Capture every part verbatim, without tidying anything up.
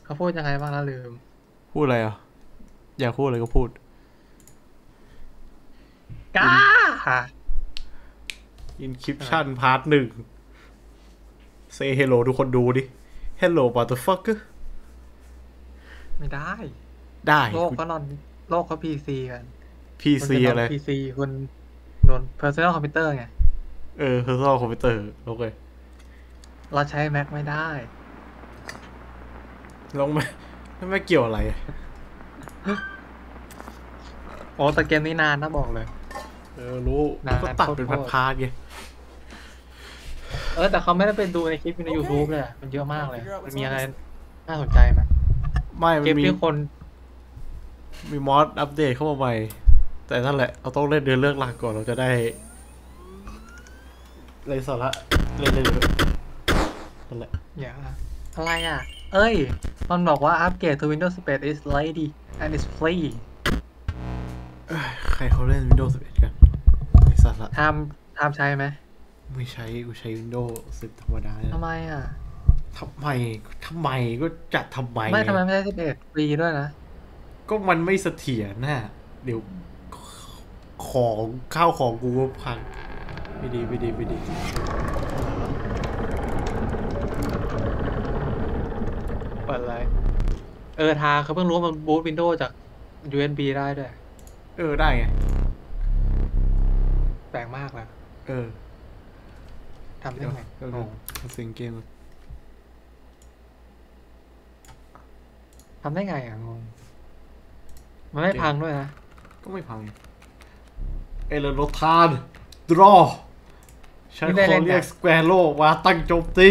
เขาพูดยังไงบ้างนะลืมพูดอะไรอ่ะอยากพูดอะไรก็พูดก้าอินคริปชั่นพาร์ทหนึ่งเซเฮลโลทุกคนดูดิ Hello motherfucker ไม่ได้ได้โลกก็นอนโลกเขาพีซีกันพีซีอะไรพีซีคุณนน personal computer ไงเออ personal computer โอเคเราใช้ Mac ไม่ได้ลงไม่ไม่เกี่ยวอะไรโอ้แต่เกมนี้นานนะบอกเลยเออรู้ก็ตัดเป็นพาร์ทๆไงเออแต่เขาไม่ได้ไปดูในคลิปใน YouTube เลยมันเยอะมากเลยมันมีอะไรน่าสนใจไหมไม่เกมที่คนมีมอสอัปเดตเข้ามาใหม่แต่นั่นแหละเราต้องเล่นเดินเรื่องหลักก่อนเราจะได้เล่นสาระเล่นเล่นนั่นแหละอย่าอะไรอ่ะเอ้ยมันบอกว่าอัปเกรด to Windows สิบเอ็ด is ready and is free ใครเขาเล่น Windows สิบเอ็ดกันไอ้สาระทำทำใช้ไหมไม่ใช้กูใช้ Windows สิบธรรมดาทำไมอ่ะทำไมทำไมก็จัดทำไมไม่ทำไมไม่ได้สิบเอ็ดฟรีด้วยนะก็มันไม่เสถียรนะเดี๋ยวของข้าวของกูก็พังไม่ดีไม่ดีไม่ดีเปิดอะไรเออทาเขาเพิ่งรู้มันบูตวินโดว์จาก ยู เอส บี ได้ด้วยเออได้ไงแปลกมากเลยเออทำได้ไงโอ้เสียงเกมทำได้ไงอ่ะงงมันไม่พังด้วยนะก็ไม่พังเอเลโนทานดรอฉันขอเรียกสแควร์โลว่าตั้งโจมตี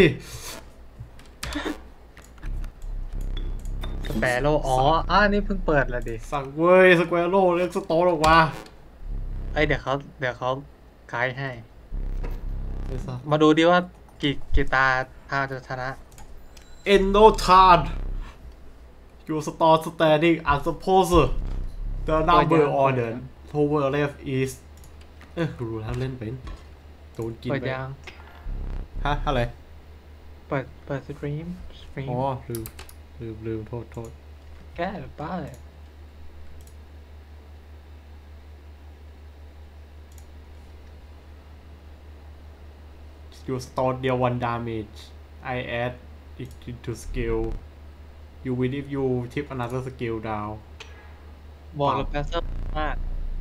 สแปโร่อ๋ออ่านี่เพิ่งเปิดแล้วดิสั่งเว้ยสแควร์โลเรียกสโตร์ออกมาไอเดี๋ยวเขาเดี๋ยวเขาไกด์ให้มาดูดิว่ากี่กี่ตาทาจะชนะเอนโนทานอยู่สตอร์สแตนดิ้งอักสโพสเดอร์นัมเบอร์ออเดอร์โทเวอร์เลฟอีสเออรู้แล้วเล่นเป็นโดนกินไปฮะอะไรเปิดเปิดสตรีมสตรีมอ๋อลืมลืมลืมโทษโทษแก้หรือเปล่าอยู่สตอร์เดียว one damage I add it into skill you win if you tip another skill down บอกเลยแพสเซอร์มาก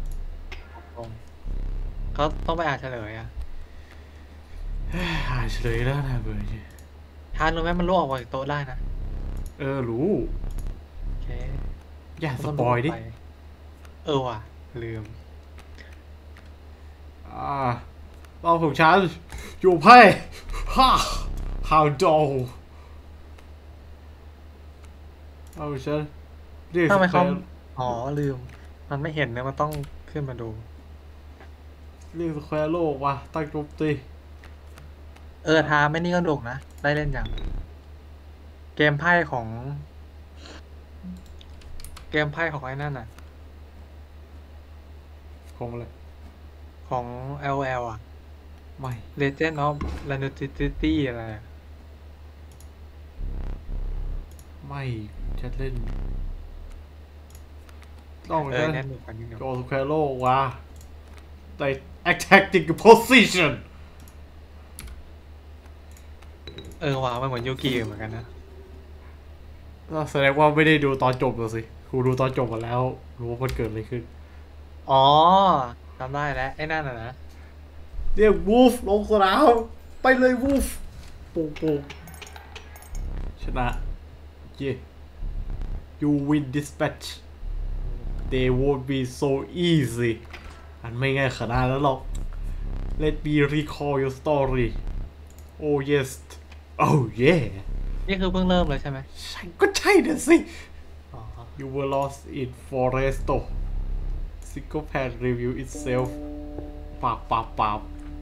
เขาต้องไปอ่านเฉลยอ่ะอ่านเฉลยแล้วนะเบอร์ทานรู้ไหมมันล่วงออกจากโต๊ะได้นะเออรู้โอเคอย่าสปอยดิเออว่ะลืมอ่าเราของฉันอยู่ไพ่ฮ่าฮาวดอลเอาฉันเรียกทำไมเขาอ๋อลืมมันไม่เห็นเนี่ยมันต้องขึ้นมาดูเรียกสแควร์โลกว่ะตั้งโจมตีเออทาไม่นี่ก็ดุกนะได้เล่นอย่างเกมไพ่ของเกมไพ่ของไอ้นั่นน่ะของอะไรของ แอล แอล อ่ะไม่ Legend of Lanudity อะไรไม่จะเล่นต้องเล่นโจสแควร์โลว่ะแต่ attacking position เออว่ะมันเหมือนยูกิเหมือนกันนะแสดงว่าไม่ได้ดูตอนจบเลยสิครูดูตอนจบมาแล้วรู้ว่ามันเกิดอะไรขึ้นอ๋อจำได้แล้วไอ้นั่นน่ะนะเรียกวูฟลงสนามไปเลยวูฟปูปูชนะเย่ you win dispatch they won't be so easy อันไม่ง่ายขนาดนั้นหรอก let me recall your story oh yes oh yeah นี่คือเพิ่งเริ่มเลยใช่ไหมใช่ก็ใช่เดี๋ยวสิ you were lost in Foresto single pan review itself ปาบปาบปาบ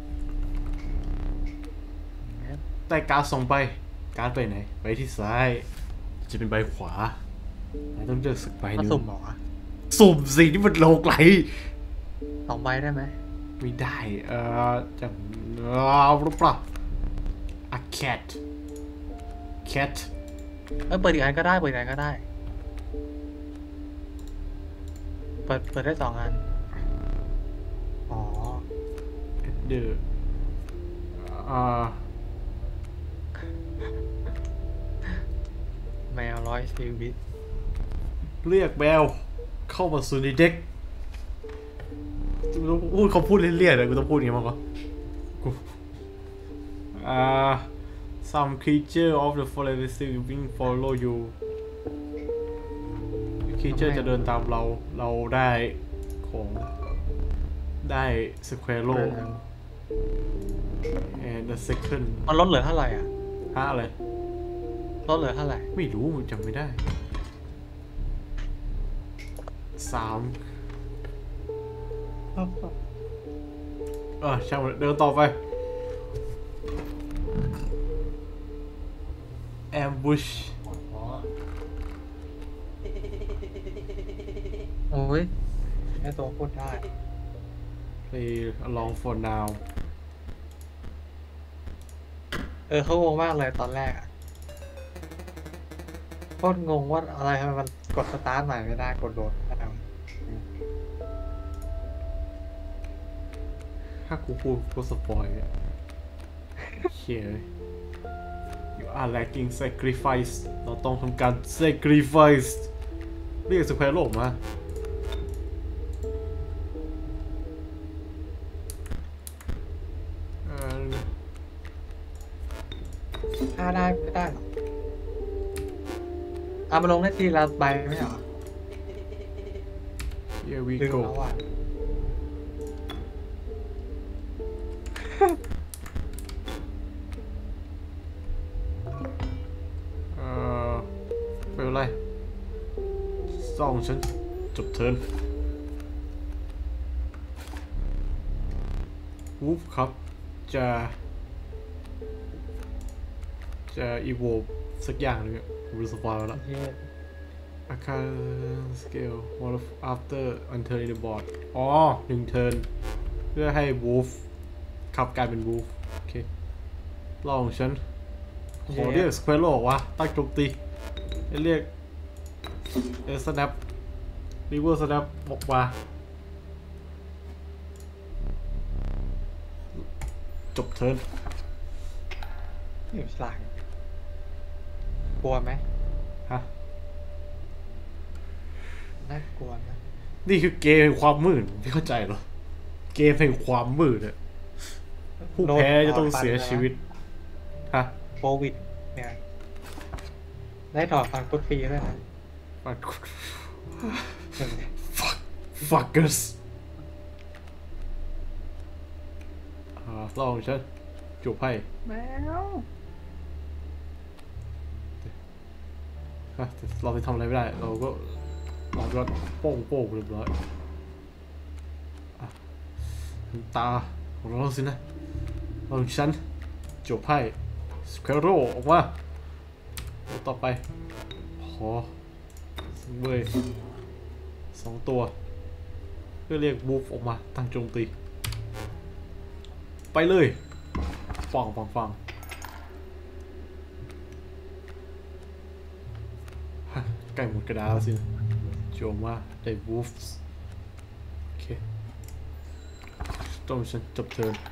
แต่การส่งไปการไปไหนไปที่ซ้ายจะเป็นใบขวาต้องเลือกสักใบนึงสุ่มหรอสุ่มสินี่มันโลกไหลสองใบได้ไหมไม่ได้เอ่อจะเอาหรือเปล่า a cat cat เออเปิดอีกอันก็ได้เปิดอีกอันก็ได้เปิดเปิดได้สองอันอ๋อเดออ่าแมวร้อยชีวิตเรียกแมวเข้ามาสู่ในเด็กกูต้องพูดเขาพูดเรื่อยๆเลยกูต้องพูดอย่างนี้มั้งวะกูอ่า some creature of the forest will follow you creature จะเดินตามเราเราได้ของได้ squirrel and the second มันลดเหลือเท่าไหร่อ่ะห้าอะไรลดเหลือเท่าไหร่ไม่รู้จำไม่ได้สามเออช่างมันเดินต่อไป ambush โอ้ยแค่ตัวพูดได้ play along for now เออเขางงมากเลยตอนแรกอ่ะโคตรงงว่าอะไรทำไมมันกดสตาร์ทใหม่ไม่ได้กดโดดไม่ได้ถ้ากูพูดกูสปอยล์เชี่ย you are lacking sacrifice เราต้องทำการ sacrifice เรียกสแควร์โลกมาเอ่อฆ่าได้ไม่ได้หรอเอามาลงได้ทีละใบไม่เหรอ here we ดึง go แล้วอ่ะเอ่อไม่เป็นไรส่องฉันจบเทิร์นวูฟครับจะจะอีโวสักอย่างหนึงอะผมรู้สปอยล์แล้วเย้อาคาร scale one of after on turn in the board อ๋อหนึ่งเทิร์นเพื่อให้ wolf ขับกลายเป็น wolf โอเคลองฉันขอเรียก squirrel ออกว่าตั้งโจมตีเรียกเอ snap river snap ออกมาจบเทิร์นอยู่ฉลาดกลัวไหมฮะน่ากลัวนะนี่คือเกมแห่งความมืดไม่เข้าใจเหรอ เกมแห่งความมืดอะผู้แพ้จะต้องเสียชีวิต ฮะโควิดเนี่ยได้ถอดฟันกุดฟรีด้วยนะ fuck fuckers อ่าลองฉันจูบให้แมวฮะแต่เราไปทำอะไรไม่ได้ เราก็เราก็โป้งโป้งเรียบร้อยอ่ะตาของเราสินะลองฉันจูบให้สเควโรออกมาแล้วต่อไปขอสังเวยสองตัวเพื่อเรียกวูฟออกมาตั้งโจมตีไปเลยฟังฟังฟังฮะใกล้หมดกระดาษแล้วสิโจมมาได้วูฟโอเคต้องฉันจบเทิร์น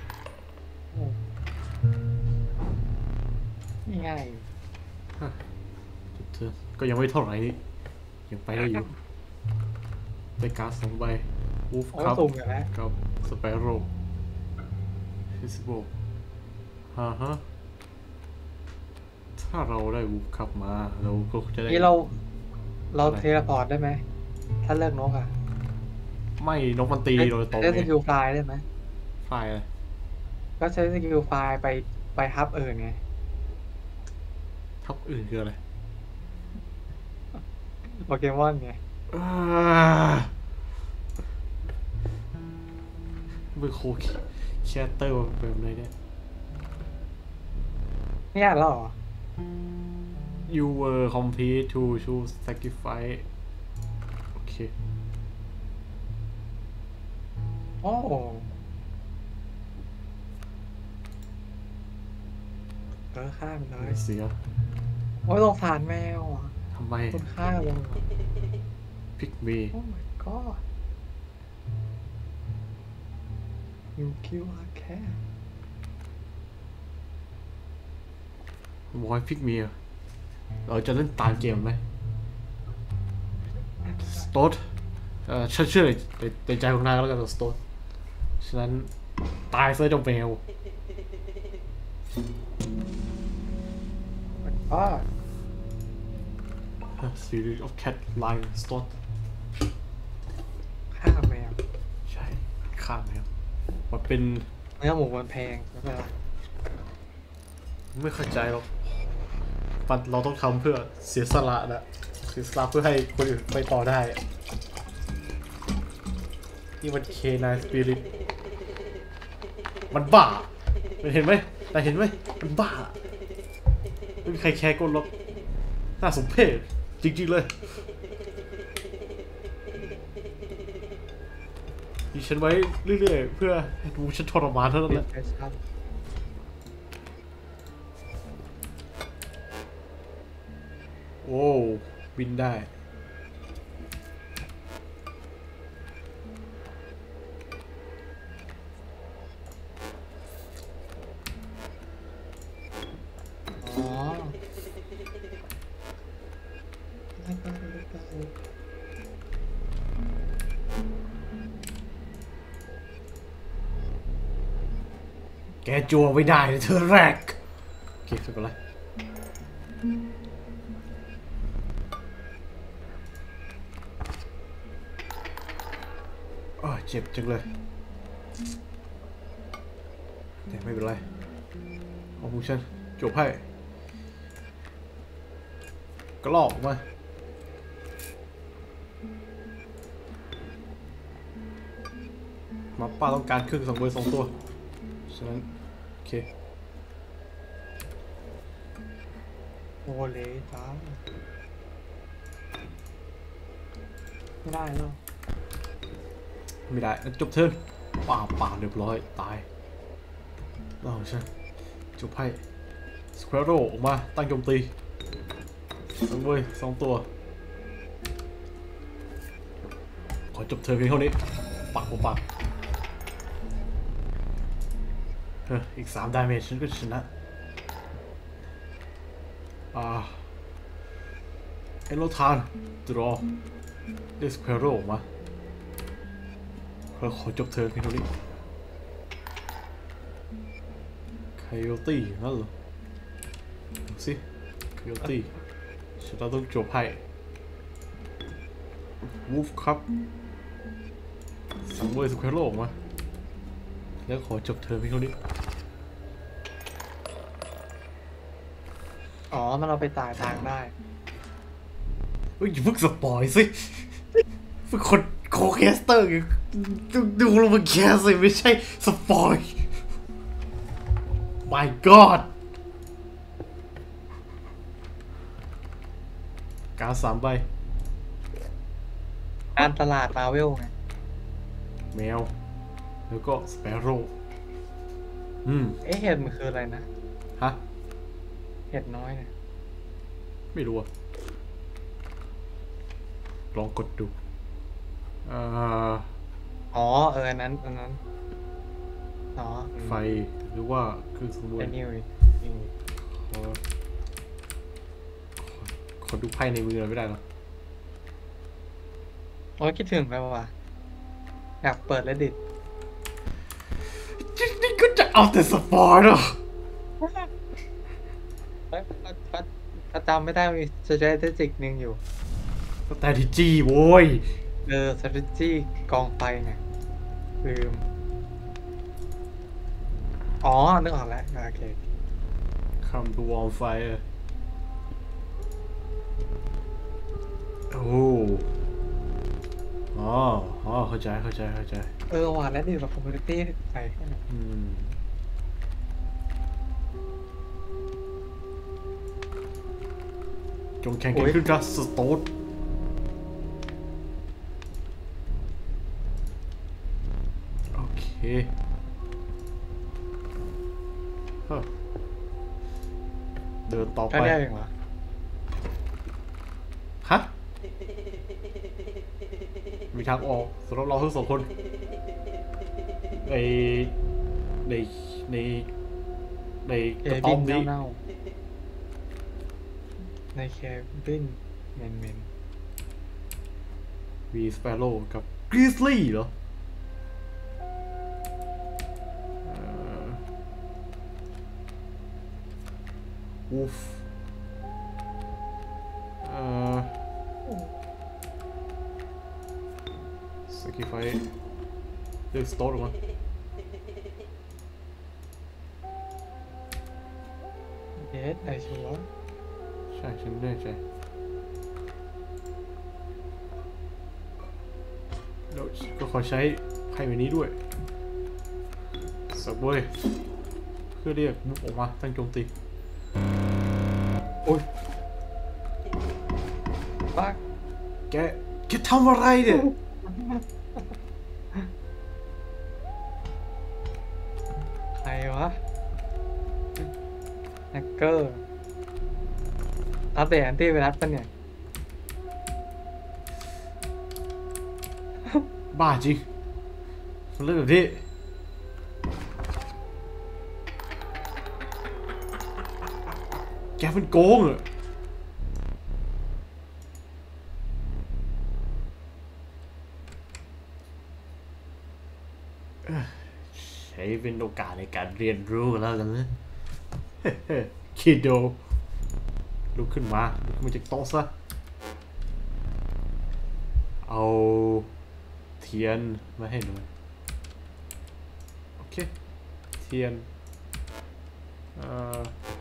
ง่ายจบเทิร์นก็ยังไม่เท่าไหร่นี่ยังไปได้อยู่ได้การ์ดสองใบวูฟโอ้ครับสูงอย่างแล้วกับสเปโร่ฟิสโบฮะฮะถ้าเราได้วูฟครับมาเราก็จะได้นี่เรา เราอะไรเทเลพอร์ตได้ไหม ถ้าเลือกนกอ่ะไม่นกมันตีโดยตรงใช้ไงสกิลไฟล์ได้ไหมไฟล์อะไรก็ใช้สกิลไฟล์ไปไปฮับอื่นไงทับอื่นคืออะไรโปเกมอนไงอ่าเบอร์โคแคตเตอร์แบบไหนเนี่ยเนี่ยแล้วเหรอ you were complete to choose sacrifice โอเคโอ้เออข้ามเลยเสียโอ้ยสงสารแมวอ่ะทำไมคุณค่าลงพิกมีโอ้ my god you kill a cat บอกให้พิกมีเราจะเล่นตามเกมไหมสโตดเอ่อฉันเชื่อในในใจของนายก็แล้วกันสโตดฉะนั้นตายซะเจ้าแมวอ๋อ Spirit of Cat Lying Stot ฆ่าแมวใช่ข้ามแล้วมันเป็นเนื้อหมูมันแพงไม่เป็นไรไม่เข้าใจหรอกมันเราต้องทำเพื่อเสียสละนะเสียสละเพื่อให้คนอื่นไปต่อได้นี่มัน เค ไนน์ Spirit มันบ้ามันเห็นไหมแต่เห็นไหมมันบ้าไม่มีใครแคร์กนหรอกน่าสมเพชจริงๆเลยมีฉันไว้เรื่อยๆเพื่อให้ดูฉันทรมานเท่านั้นแหละเอสครับโอ้บินได้อ๋อแกจัวไม่ได้เลยเธอแรกโอเคไม่เป็นไรโอ้ยเจ็บจังเลยแต่ไม่เป็นไรเอาพวกฉันจบให้ก็ลอกออกมาหมาป้าต้องการครึ่งสองเบอร์สองตัวฉะนั้นโอเคโอเลจ้าไม่ได้แล้วไม่ได้งั้นจบเทิร์นป่าป่าเรียบร้อยตายเราใช่จบให้สควอโรออกมาตั้งโจมตีสองเว้ยสองตัวขอจบเทิร์นเพียงเท่านี้ปักปุ๊บปักเฮ้ยอีกสามดาเมจฉันก็ชนะอ่าเอโลทานดรอเรียกสควอโรออกมาเราขอจบเทิร์นเพียงเท่านี้ไคโอตี้นั่นเหรอดูสิไคโอตี้ฉันต้องจบให้วูฟครับสังเวยสแควร์โลออกมาแล้วขอจบเทิร์นเพียงเท่านี้อ๋อ มันเราไปตายทางได้เฮ้ยอย่าเพิ่งสปอยสิเพิ่งคนโคแคสเตอร์ไงดูดูลงมาแคสสิไม่ใช่สปอย my god การสามใบการตลาดมาเวลไงแมว แล้วก็สเปโร่อืมเอ๊ะเห็ดมันคืออะไรนะฮะเห็ดน้อยเนี่ยไม่รู้อะลองกดดูอ่าอ๋อ เอออันนั้นอันนั้น อ๋อไฟหรือว่าเครื่องสมุนไอ้นี่เว้ยนี่ขอขอดูไพ่ในมือเราไม่ได้หรอโอ้ยคิดถึงไปว่ะอยากเปิด Reddit นี่ก็จะเอาแต่สปอยล์เหรอเฮ้ยก็ก็จำไม่ได้มี strategic หนึ่งอยู่แต่ที่จีโว้ยเออ strategy กองไฟไงลืม อ๋อ นึกออกแล้ว โอเค Come to Warm Fire โอ้อ๋ออ๋อเข้าใจเข้าใจเข้าใจเออว่ะ Reddit กับ community ใส่แค่ไหนอืมจงแข่งกันขึ้นกับสโตดโอเคฮะเดินต่อแค่ไปนี้เองเหรอฮะมีทางออกสำหรับเราทั้งสองคนในในในในเคกระต๊บิอบนนี้เน่าๆในเคบินเมนเมนมีสเปโร่กับกริซลี่เหรอวูฟเอ่อสกิไฟเลือกสโตร์ออกมาเยสไอชัวร์ใช่ฉันแน่ใจแล้วก็ขอใช้ไพ่ใบนี้ด้วยสับเว้ยเพื่อเรียกมุกออกมาตั้งโจมตีโอ้ยบ้าแกแกทำอะไรเนี่ยใครวะแฮกเกอร์อัปเดตแอนตี้ไวรัสปะเนี่ยบ้าจริงมันเรื่องแบบนี้แกเป็นโกงเหรอเอ้อใช้เป็นโอกาสในการเรียนรู้แล้วกันนะ คิดดูลุกขึ้นมาลุกขึ้นมาจากโต๊ะซะเอาเทียนมาให้หน่อยโอเคเทียนเอ่อ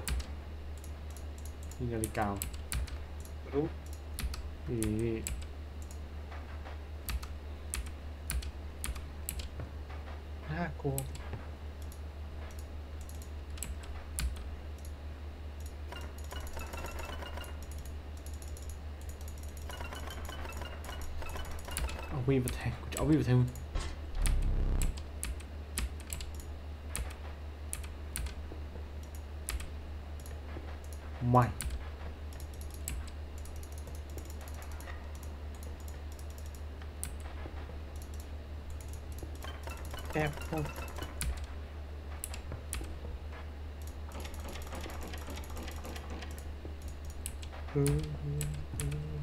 นี่นาฬิการู้นี่นี่น่ากลัวเอาวีมาแทงกูจะเอาวีมาแทงมึงไม่แอบพวกอืมอืมอืม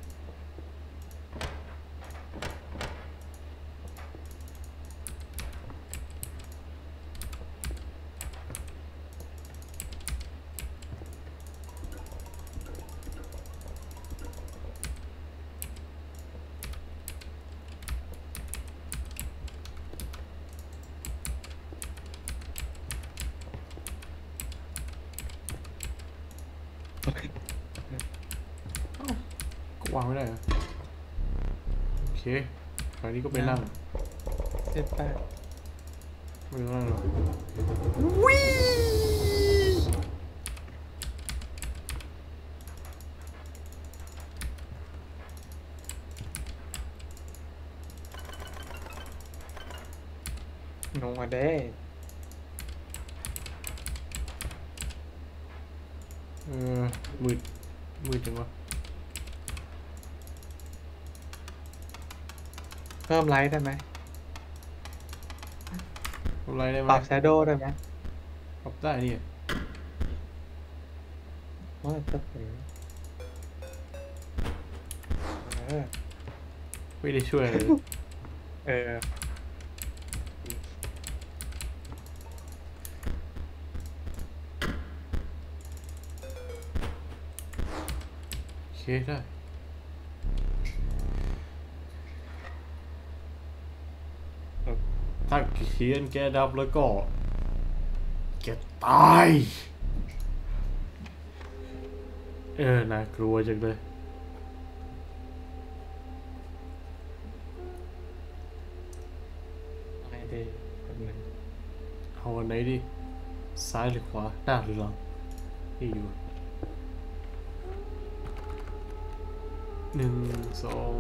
ก็วางไม่ได้เหรอโอเคคราวนี้ก็ไปนั่งเจ็ดแปดไม่ต้องนั่งหรอกลงมาได้เออมืดมืดจังวะเพิ่มไลท์ได้ไหมทำไรได้ไหมปรับแชโดว์ได้ไหมปรับได้นี่ว่าจะเผยเออไม่ได้ช่วยเลยเออโอเคได้ถ้าเขียนแกดับแล้วก็แกตายเออน่ากลัวจังเลยไอเดียคนหนึ่งเอาอันไหนดิซ้ายหรือขวาหน้าหรือหลังนี่อยู่หนึ่งสอง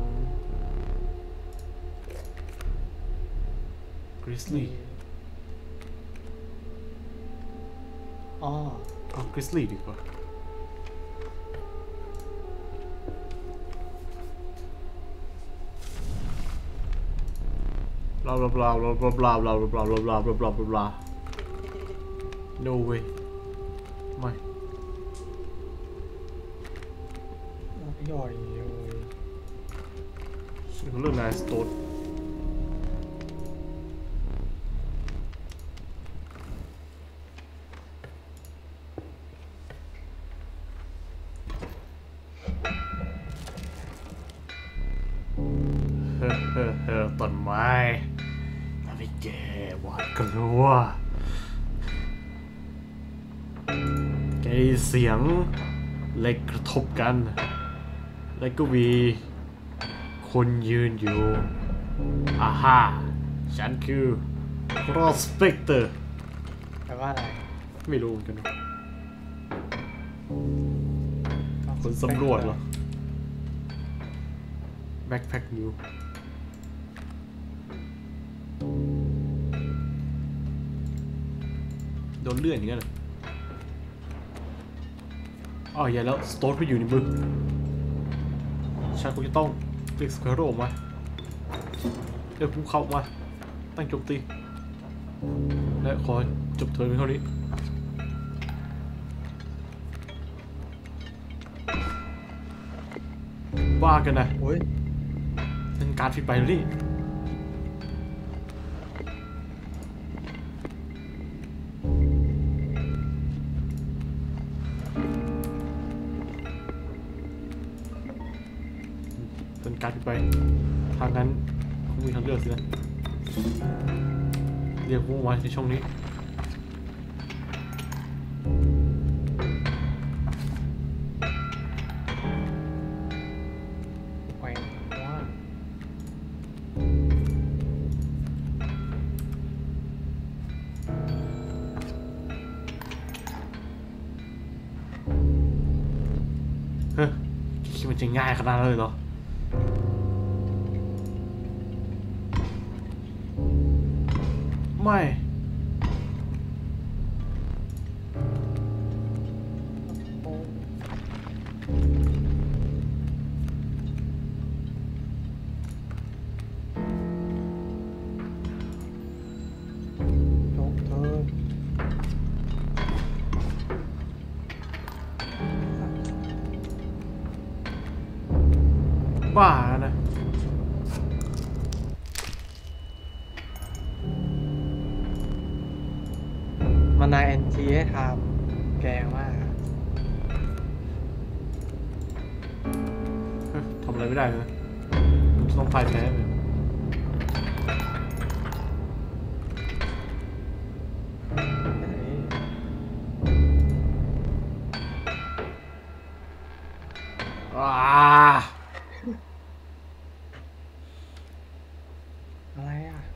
กริซลี่อ๋อเอากริซลี่ดีกว่า blah blah blah blah blah blah blah blah blah blah blah blah blah blah no way ไม่ย่อยเลยเรื่องนายสโตนเฮ้อเฮ้อเฮ้อต้นไม้ทำให้แกหวาดกลัวแกได้เสียงเหล็กกระทบกันแล้วก็มีคนยืนอยู่อาฮ่าฉันคือ Prospector แปลว่าอะไรไม่รู้เหมือนกันนะคนสำรวจเหรอ Backpack New โดนเลื่อนอย่างเงี้ยเลยอ้าวอย่าแล้วสโตนไปอยู่ในมือฉันคงจะต้องเรียกสเควอโรออกมาเรียกภูเขาออกมาตั้งโจมตีและขอจบเทิร์นเพียงเท่านี้ว่ากันนะโอ้ยเป็นการฟิตไปแล้วนี่เป็นการฟิตไปทางนั้นคงมีทางเลือกสินะเรียกพวกไว้ในช่องนี้แหวงว่าเฮ้ยคิดมันจะง่ายขนาดนั้นเลยเหรอไม่จบเธอบ้านะมันนายเอ็นจีให้ทำแกมากทำอะไรไม่ได้เลยมันต้องพ่ายแพ้เลยว้าอะไรอ่ะ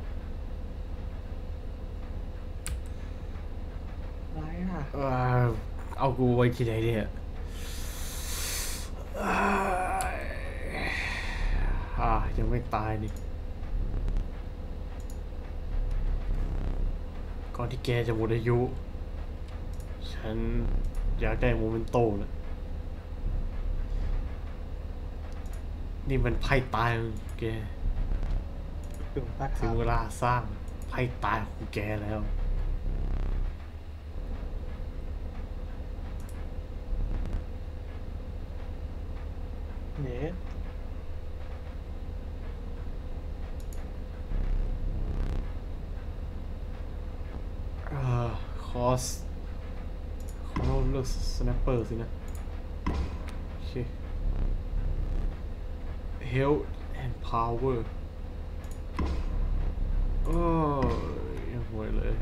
อะไรอ่ะเอากูไว้ที่ไหนเนี่ยอ่ายังไม่ตายนี่ก่อนที่แกจะหมดอายุฉันอยากได้โมเมนโตแล้วนี่มันไพ่ตายของแกถึงปะคถึรังบเวลาสร้างไพ่ตายของแกแล้วเนสอ่าคอสเขาเลือกสแนปเปอร์สินะโอเค Health and Power โอ้ยยังห่วยเลย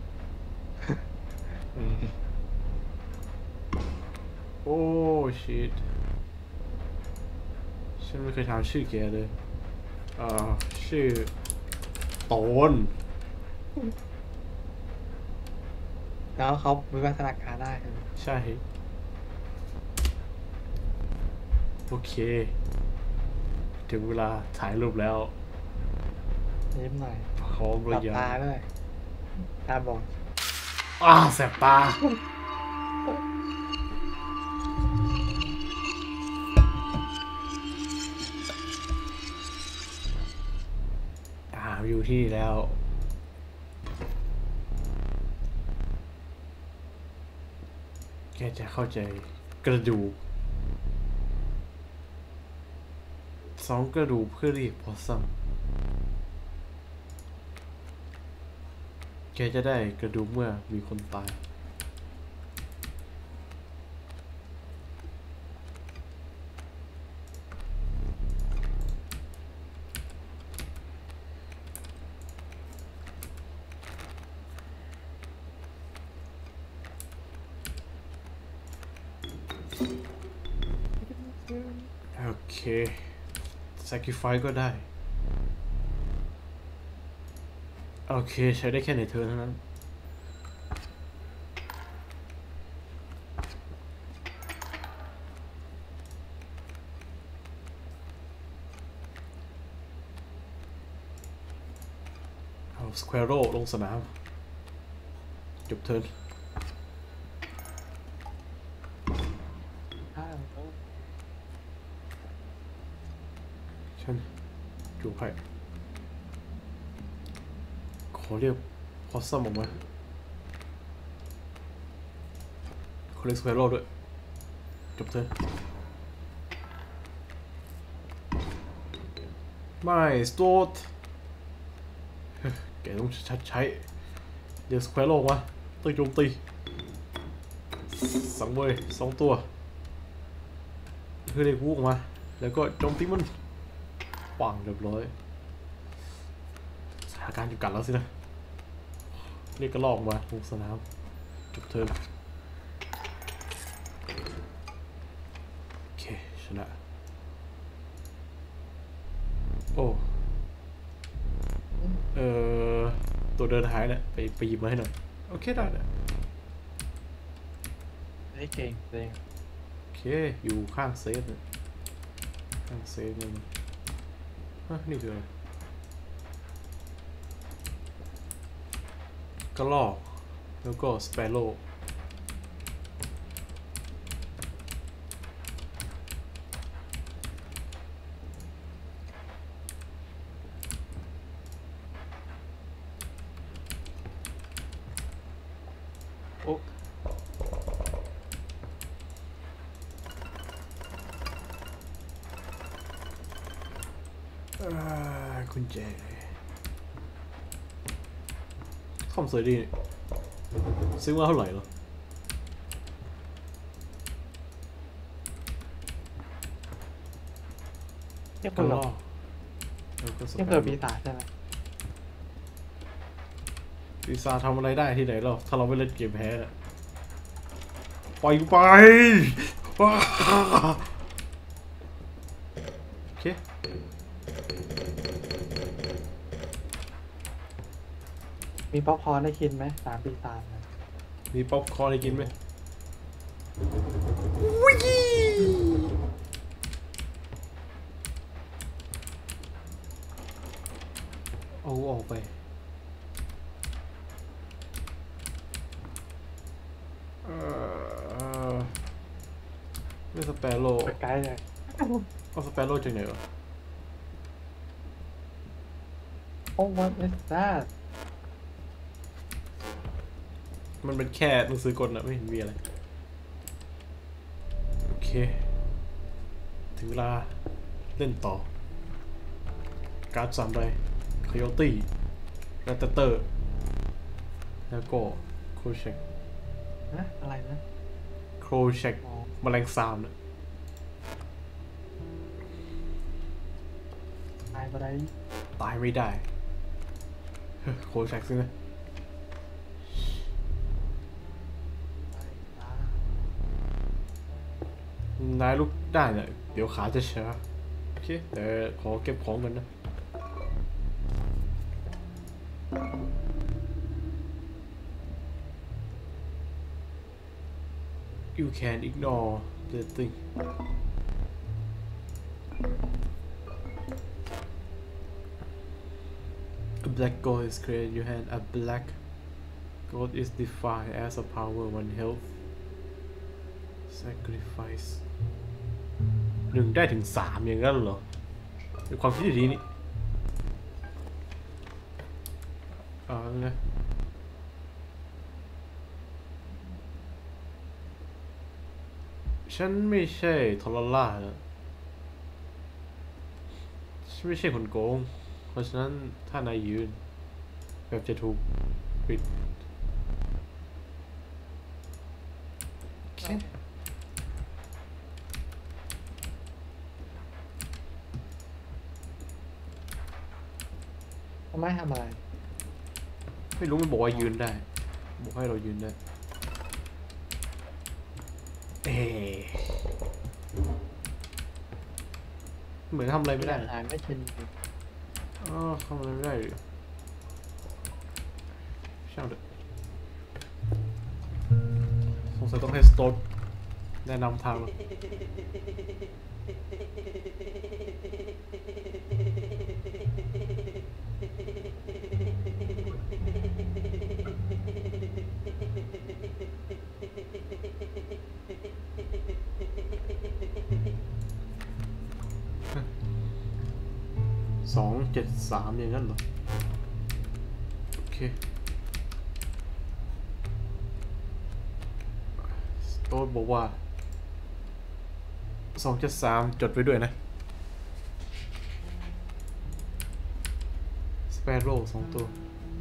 โอ้ชิตฉันไม่เคยถามชื่อแกเลยอ่าชื่อโตนแล้วเขาวิวัฒนาการได้ใช่ไหมใช่ โอเค ถึงเวลาถ่ายรูปแล้วยิ้มหน่อยพร้อมหหลับรือยังตาด้วยตาบอดอ้าแสบตา อ่าอยู่ที่นี่แล้วแกจะเข้าใจกระดูกสองกระดูกเพื่อเรียกพอซัมแกจะได้กระดูกเมื่อมีคนตายโอเค sacrifice ก็ได้โอเคใช้ได้แค่ในเธอเท่านั้นเอาสแควร์โรลงสนามจบเทิร์นฉันจูบให้ขอเรียกพอซัมออกมาขอเรียกสแควร์โรด้วยจบเทิร์นไม่สโตดแกต้องชัดใช้เดี๋ยวสแควร์โรมาต้องโจมตีสังเวยสองตัวเพื่อเรียกวูกมาแล้วก็โจมตีมันปังเรียบร้อยสถานการณ์อยู่กันแล้วสินะเรียกกระลอกมาลงสนามจบเทิร์นโอเคชนะโอ้เออตัวเดินหายเนี่ยไปไปหยิบมาให้หน่อยโอเคได้เนี่ยได้เก่งเก่งโอเคอยู่ข้างเซฟเนี่ยข้างเซฟเนี่ยฮะนี่คืออะไรกระลอกแล้วก็สเปโร่โอ้คุณเจคอมสวยดีซื้อมาเท่าไหร่หรอเทียบกกัระบลอกแล้วก็สเทียบเปกับโร่ปีศาจใช่ไหมปีศาจทำอะไรได้ที่ไหนเราถ้าเราไม่เล่นเกมแพ้น่ะปล่อยกูไปว้าโอเคมีป๊อปคอร์นได้กินไหมสามปีศาจนะมีป๊อปคอร์นให้กินไหมเอาออกไปเออไม่สเปโร่ไปไกลเลยเอาสเปโร่จากไหนวะโอ้ what is that มันเป็นแค่หนังสือกลนะไม่เห็นมีอะไรโอเคถึงเวลาเล่นต่อการ์ดสามใบคอยตี้แรตเตอร์แล้วก็โครเชกนะอะไรนะโครเชกอ๋อแมลงสาบเนี่ยตายไปได้ตายไม่ได้เฮ้ยโครเชกสินะนายลุกได้เนี่ยเดี๋ยวขาจะช้าโอเคแต่ขอเก็บของกันนะ You can ignore the thing a black gold is created in your hand a black gold is defined as a power one health sacrifice หนึ่งได้ถึงสามอย่างนั้นเหรอเป็นความคิดที่ดีนี่อ่าเลยฉันไม่ใช่ทรล่านะฉันไม่ใช่คนโกงเพราะฉะนั้นถ้านายยืนแบบจะถูกปิดโอเคทำไมทำอะไรไม่รู้มันบอกว่ายืนได้บอกให้เรายืนได้เอ๊ะเหมือนทำอะไรไม่ได้อาหารไม่ชินอ๋อทำอะไรไม่ได้เลยช่างเถอะสงสัยต้องให้สโตนแนะนำทางสองเจ็ดสามอย่างนั้นเหรอโอเคสโตนบอกว่าสองเจ็ดสามจดไว้ด้วยนะสเปโร่สองตัว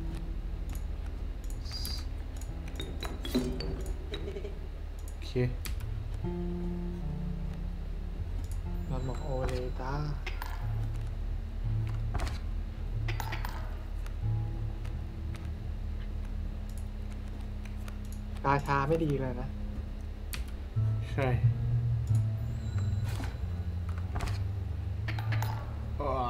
โอเคมันบอกโอเลต้า กาชาไม่ดีเลยนะใช่ว้า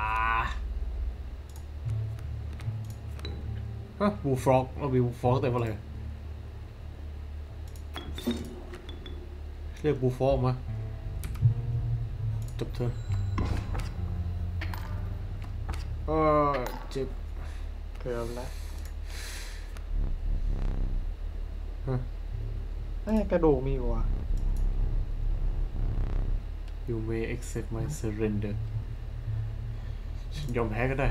ฮะบูฟรอกเรามีบูฟรอกแต่เมื่อไหร่เรียกบูฟรอกมาจบเถอะเออเจ็บเกือบแล้วฮะเอ้ยกระดูกมีอยู่อ่ะ You may accept my surrender ฉันยอมแพ้ก็ได้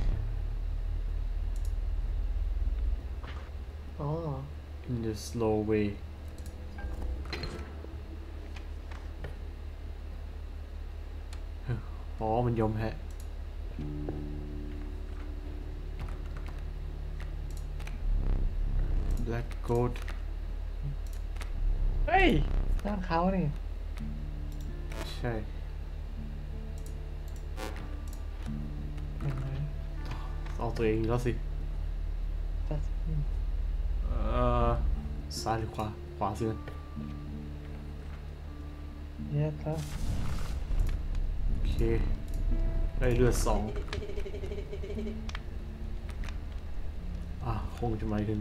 อ๋อ in the slow way อ๋อมันยอมแพ้ Black Goat เฮ้ยนั่นเขานี่ใช่ยังไงเอาตัวเองอีกแล้วสิจัสมินเอ่อซ้ายหรือขวา ขวาสินะเยสแล้วโอเค ได้เลือดสองอ่ะ คงจะหมายถึง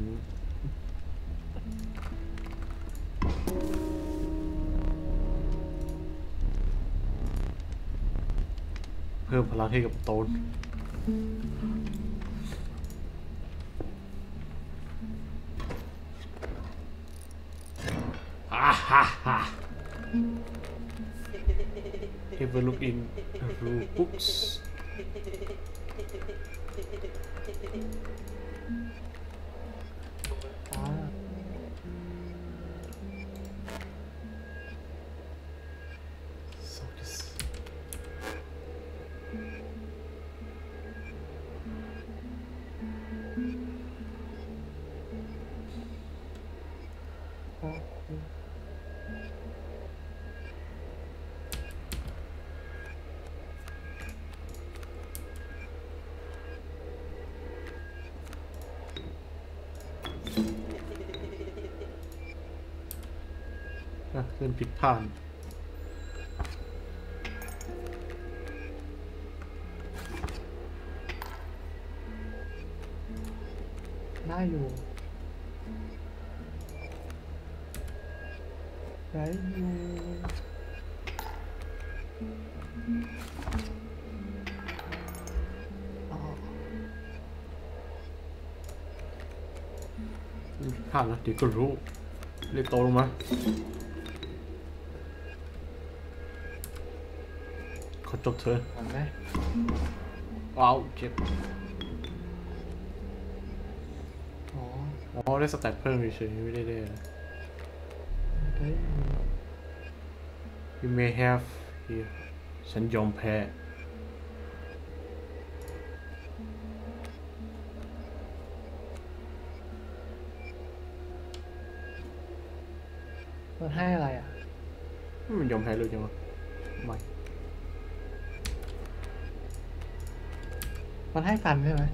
เพิ่มพลังให้กับโตนอ่าฮ่าฮ่า Ever look in rule books อ่า So this อ่าอ่ะเริ่มผิดผ่านได้อยู่ได้อยู่อ๋อเริ่มผิดผ่านแล้วเดี๋ยวก็รู้ เรียกโตลงมาขอจบเธอเห็นไหมว้าวเจ็บอ๋อได้สแตทเพิ่มเฉยๆไม่ได้ได้นะเฮ้ย You may have here ฉันยอมแพ้มันให้อะไรอ่ะมันยอมแพ้เลยจังวะไม่มันให้ฟันใช่ไหม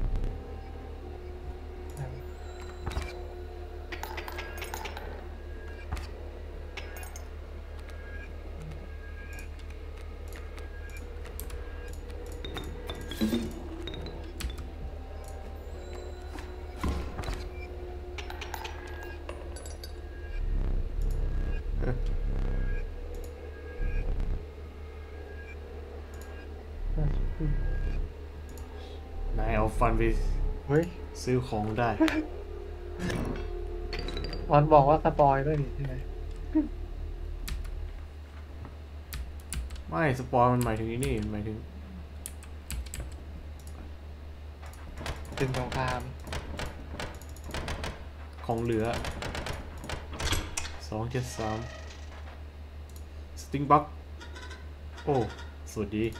นายเอาฟันไปเฮ้ยซื้อของได้มันบอกว่าสปอยด้วยนี่ใช่ไหมไม่สปอยมันหมายถึงนี่นี่หมายถึงเป็นสงครามของเหลือสองเจ็ดสามสติงบัคโอ้สวัสดี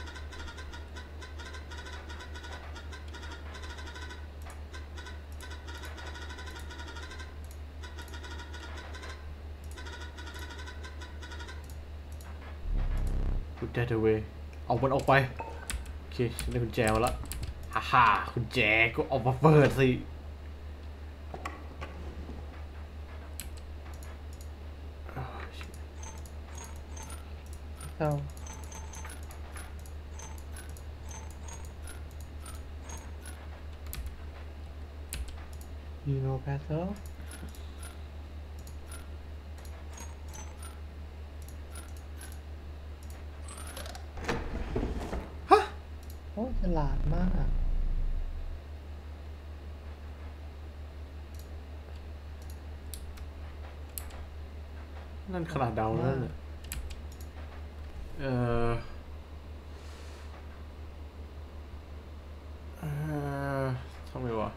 กุญแจเทเวเอามันออกไปโอเคฉันได้กุญแจมาแล้วฮ่าฮ่ากุญแจก็ออกมาเปิดสิเจ้า You know better โอ้ฉลาดมากนั่นขนาดเดาแล้วเนี่ยเออเออทำไมวะ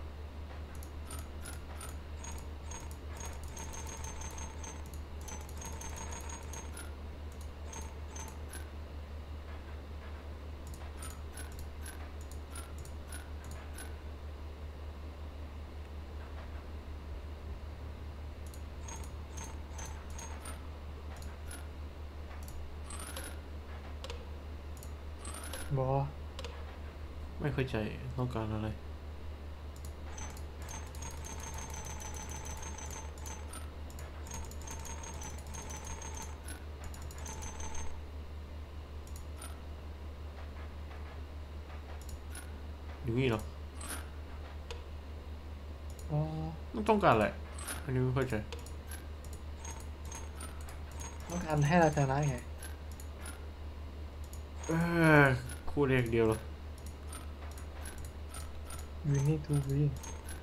บอไม่เข้าใจต้องการอะไรอยู่นี่เหรออ๋อมันต้องการอะไรอันนี้ไม่เข้าใจต้องการให้เราชนะไงเออคู่เลขเดียวเหรอ You need to win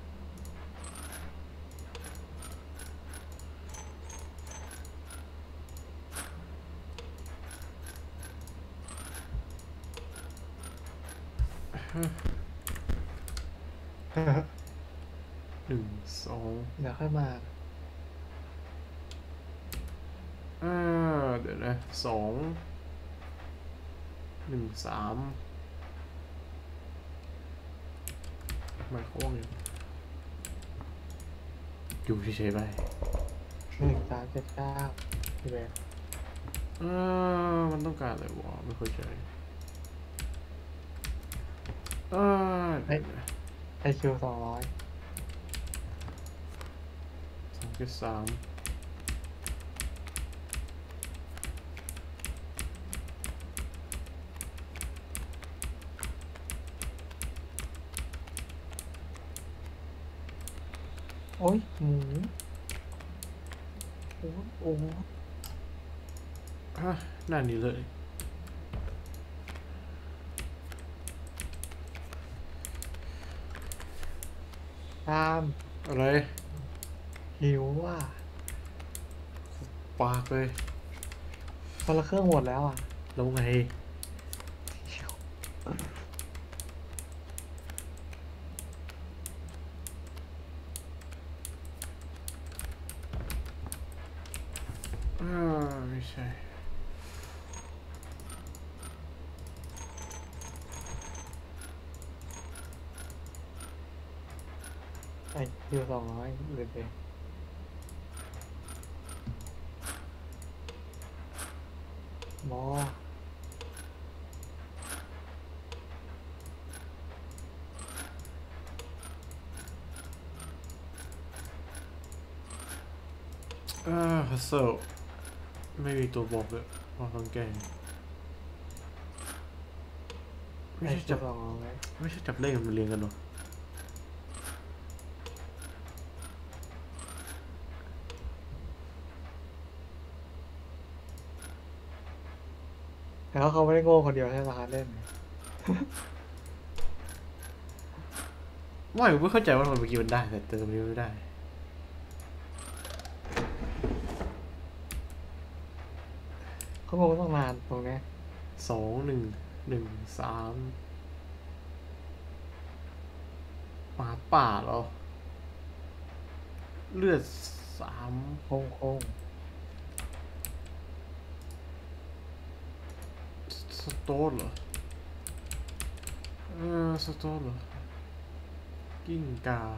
หนึ่งสองเดี๋ยวค่อยมาอ่าเดี๋ยวนะสองหนึ่งสามหมายความว่าไงอยู่เฉยๆไปหนึ่งสามเจ็ดเก้าสิบเอ็ดอ่ามันต้องการอะไรวะไม่เข้าใจอ่าเดี๋ยวนะไอคิวสองร้อยสองเจ็ดสามโอ้ยหมูโอ้โอ้ฮะนั่นนี่เลยตามอะไรหิวว่ะปากเลยคนละเครื่องหมดแล้วอ่ะแล้วไงช่ไอ้คิวสองร้อยหรือเปล่าหมอเออฮัสเซิลไม่มีตัวบอกเลยว่าต้องแก้ไม่ไอ้ใช่คิจัวบสองร้อยไม่ใช่จับเลขมันเรียงกันหรอแต่เขาเขาไม่ได้โง่คนเดียวใช่ไหมครับเล่นไม่ผมไม่เข้าใจว่าทำไมเมื่อกี้มันได้แต่แต่ตรงนี้ไม่ได้เขางงตั้งนานตรงเนี้ยสองหนึ่งหนึ่งสามหมาป่าเหรอเลือดสามโค้งโค้งสโตนเหรอเออสโตนเหรอกิ้งกา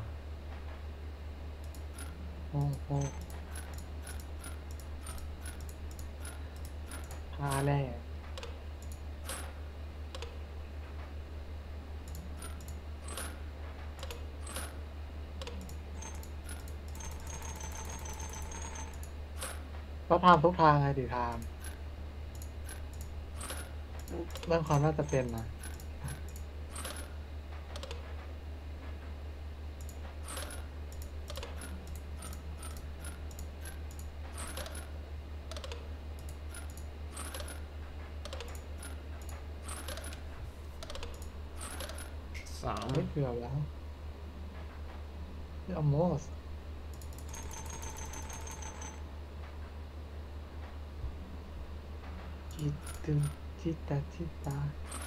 โค้งโค้งพาแรกก็ทำทุกทางไงดิทามเรื่องความน่าจะเป็นนะสามไม่เกือบแล้วอโมสจิตตึงจิตตาจิตตา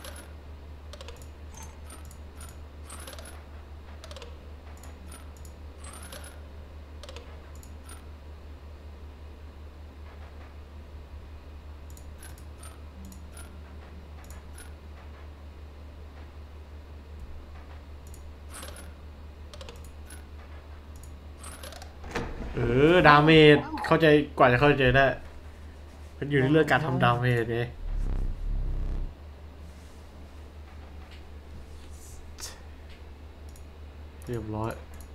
เออดาเมจเข้าใจกว่าจะเข้าใจได้มันอยู่ที่เรื่องการทำดาเมจไงเรียบร้อย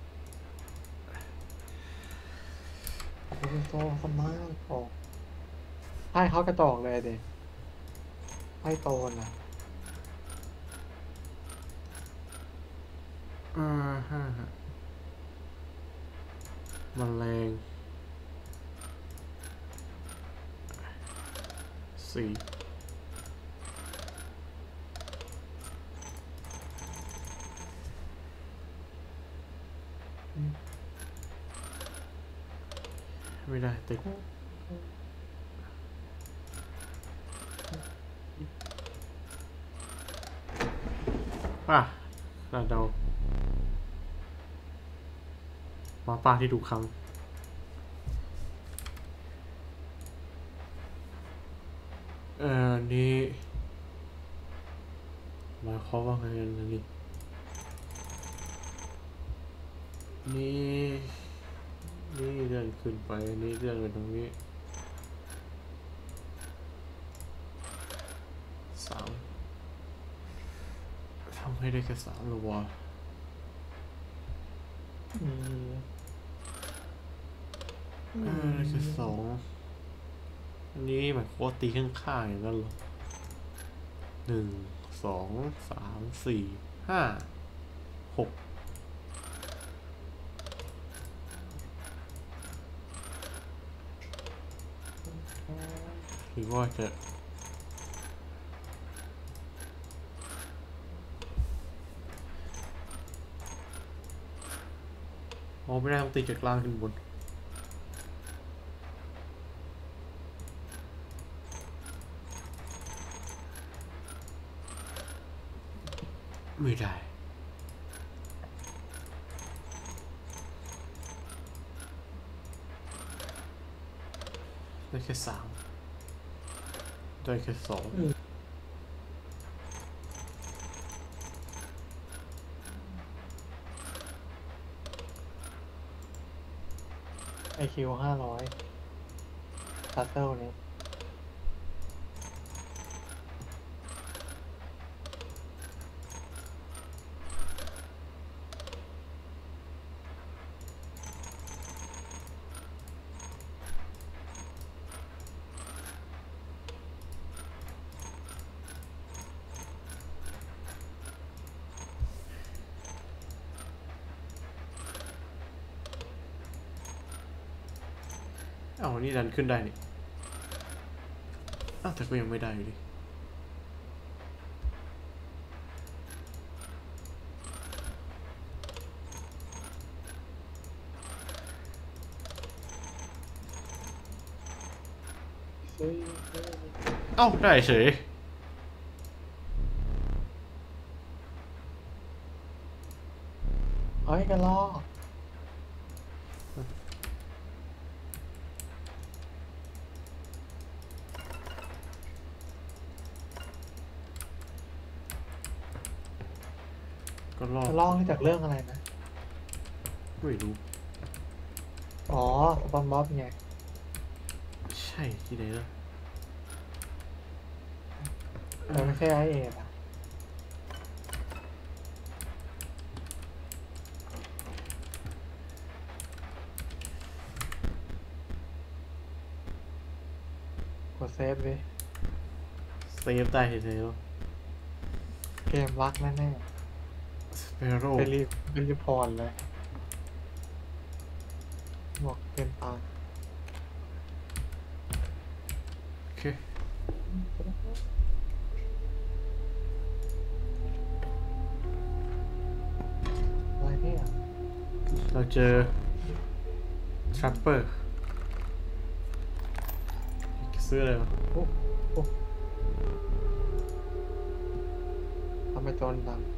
โอ้โหโตสมาร์ทออกให้เขากระจอกเลยเด็กให้โตนะอ่าฮะมันแรงสี่ไม่ได้ติดป่ะนาเดามาป้าที่ถูกครั้งเออนี่หมายความว่าไงนะนี่นี่นี่เลื่อนขึ้นไปนี่เลื่อนไปตรงนี้สามทำให้ได้แค่สามหรอวะมีเออได้แค่สองอันนี้หมายความว่าตีข้างๆอย่างนั้นเหรอหนึ่งสองสามสี่ห้าหกหรือว่าจะอ๋อไม่ได้ต้องตีจากล่างขึ้นบนไม่ได้ได้แค่สามได้แค่สองไอคิวห้าร้อยตัตเติลนี้อ้าวนี่ดันขึ้นได้นี่อ้าวแต่ก็ยังไม่ได้อยู่ดิเอ้าได้เฉยเฮ้ยกันลอกก็รอดกันลอกนี่จากเรื่องอะไรนะไม่รู้อ๋อสปอนบ๊อบไงใช่ที่ไหนล่ะแต่ไม่ใช่ไอเอ็ดอ่ะกดเซฟดิเซฟได้ที่ไหนล่ะเกมรักแน่สเปโร่ๆไปรีบไปรีพอร์ตเลยบอกเกมตายโอเคอะไรเนี่ยเราเจอ trapper ซื้ออะไรวะโอ้โอ้ทำไมโจรดัง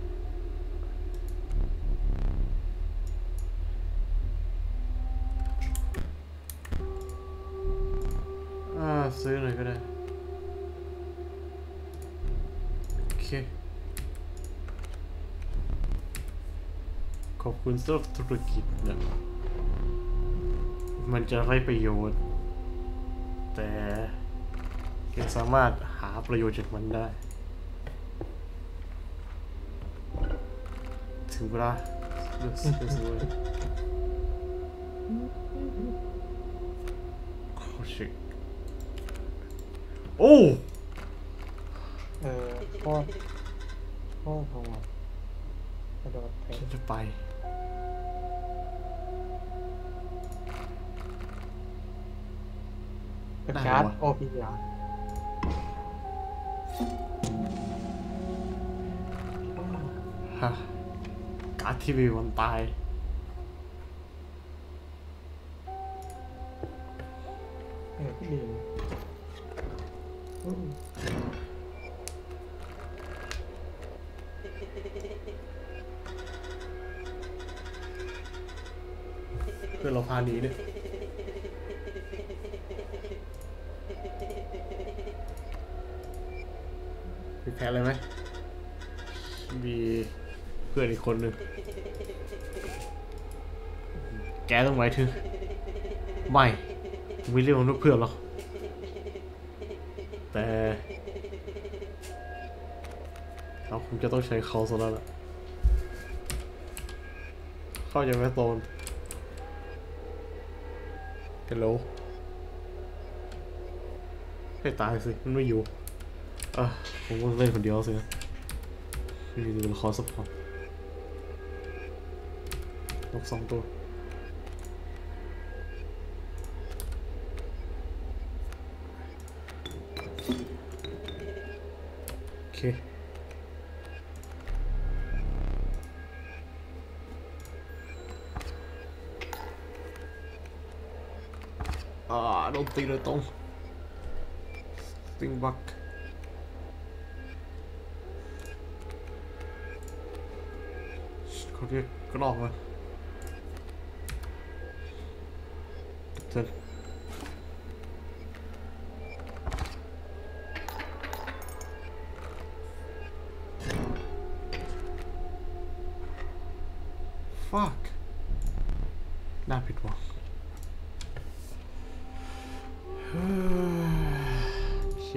อ่าซื้อหน่อยก็ได้ โอเค ขอบคุณสำหรับธุรกิจนะมันจะไร้ประโยชน์ แต่ยังสามารถหาประโยชน์จากมันได้ ถึงเวลาเลือกซื้อซื้อเลยโอ้ชิโอ้เออโคตรโคตรโหดกระโดดเตะฉันจะไปเป็นได้การ์ดวะโอพีอาร์ฮะการ์ดที่มีวันตายเออพี่ดีอืมเพื่อนเราพาหนีเนี่ยมีแผนอะไรไหมมีเพื่อนอีกคนหนึ่งแกต้องหมายถึงไม่ไม่เรียกมันว่าเพื่อนหรอกแต่เราคงจะต้องใช้เขาซะแล้วล่ะเข้าใจไหมโตนฮัลโหลให้ตายสิมันไม่อยู่อ่ะผมก็เล่นคนเดียวสินะนี่คือตัวละครซัพพอร์ตนกสองตัวโอเคอ่าโดนตีเลยตรงสติงบักเขาเรียกกรอกมาเสร็จ fuck น่าผิดหวังโอเค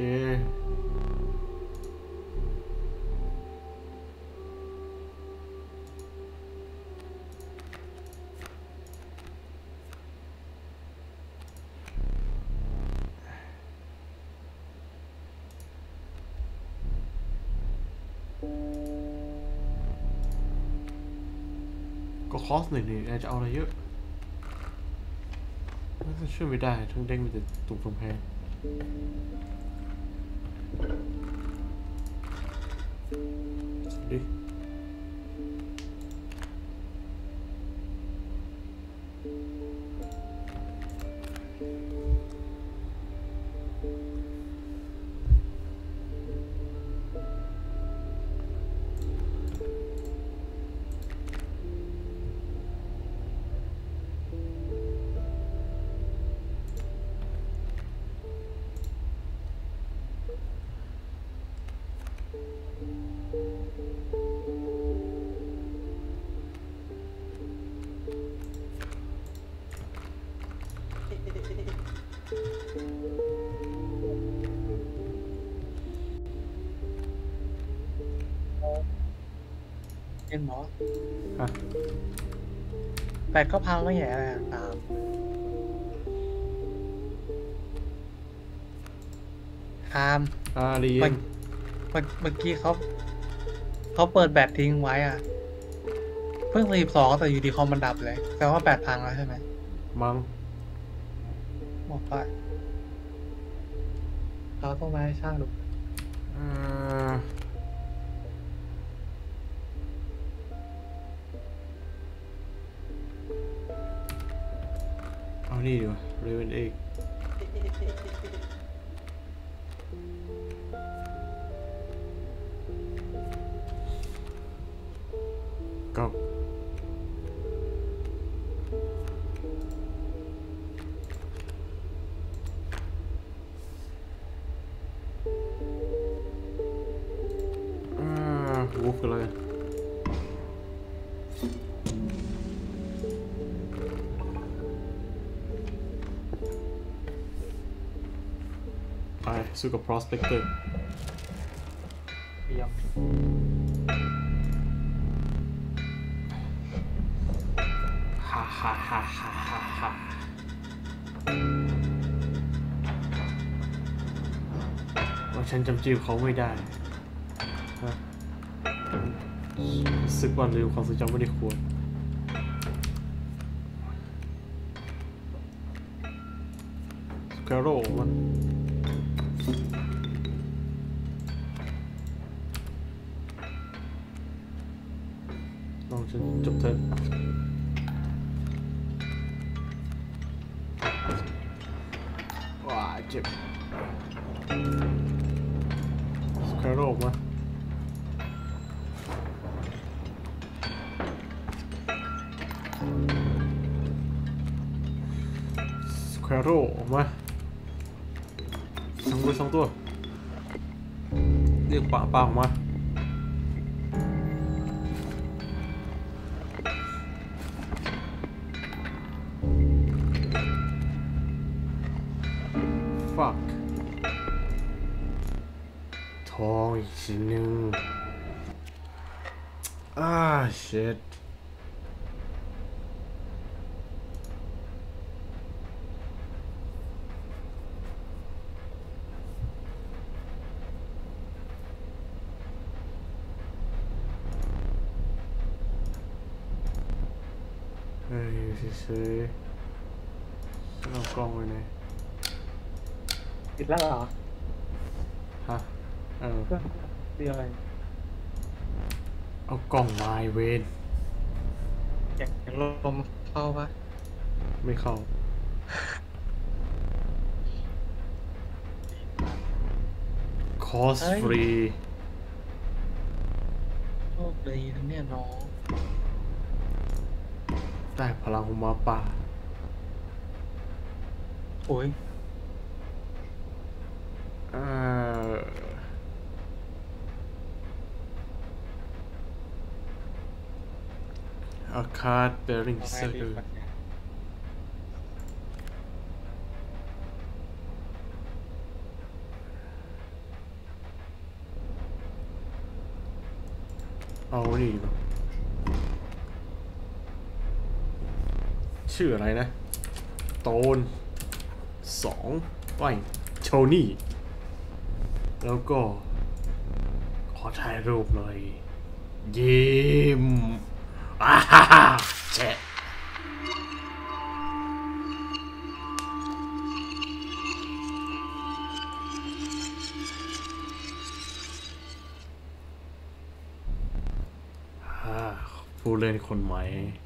ก็คอสหนึ่งนี่จะเอาอะไรเยอะน่าจะช่วยไม่ได้ทั้งเด้งมีแต่ตุ่มกำแพงดิเอ็นหมอฮะแบตก็พังไม่แย่เลยอะตามตามอ่าเรียเมื่อน เมื่อเมื่อกี้เขาเขาเปิดแบตทิ้งไว้อ่ะ เพิ่งสี่สิบสองแต่อยู่ดีคอมมันดับเลยแสดงว่าแบตพังแล้วใช่ไหมมั้งบอกว่าเราต้องมาให้ช่างดูอ่าเอานี่ดีกว่าเรเวนเอกก็อ่าวูฟกันเลยไปสู้กับ prospector เยี่ยมฮ่าฮ่าฮ่าฮ่าฮ่าฮ่าว่าฉันจำชื่อเขาไม่ได้ฮะรู้สึกว่าลืมความทรงจำไม่ได้ควรสแคโร่มันลองฉันจบเทิร์นว้าเจ็บสแคโร่มาสแคโร่ออกมาสองตัวสองตัวเรียกป่าป่าออกมาฟักทองอีกชิ้นหนึ่งอ่า shit เฮ้ยเฉยๆฉันเอากล้องไว้ไหนติดแล้วเหรอฮะเออเครื่องตีอะไรเอากล้องไม้เวนอยากลมเข้าปะไม่เข้าคอสฟรีโชคดีนะเนี่ยน้องได้พลังของหมาป่าโอ้ยเอ่อ a card bearing เอาให้รีบ circle ก่อนไงเอานี่ดีกว่าชื่ออะไรนะโตนสองไว้โชนี่ แล้วก็ ขอถ่ายรูปหน่อย ยิ้มอ่าฮ่าฮ่าแชะอ่าผู้เล่นคนใหม่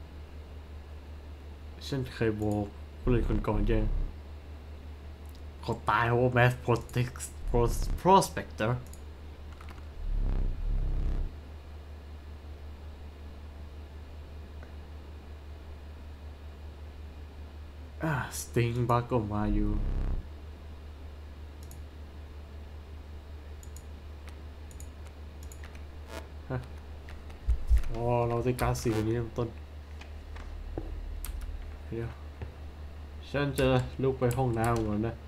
ฉันเคยบอกผู้เล่นคนก่อนยังเขาตายเพราะว่า Mass Protect Prospector อ่า Sting Bug ก็มาอยู่ฮะอ๋อเราได้การ์ดสีวันนี้เริ่มต้น เดี๋ยวฉันจะลุกไปห้องน้ำก่อนนะ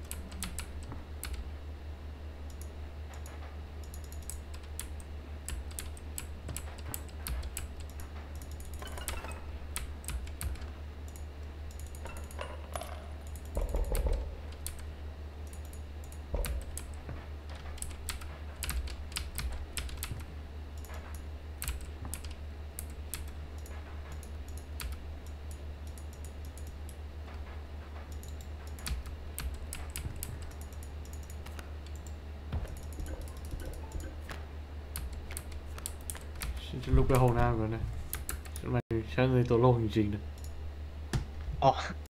ฉันจะลุกไปห้องน้ำก่อนนะฉันหมายถึงฉันในตัวโลกจริงๆนะอ๋อ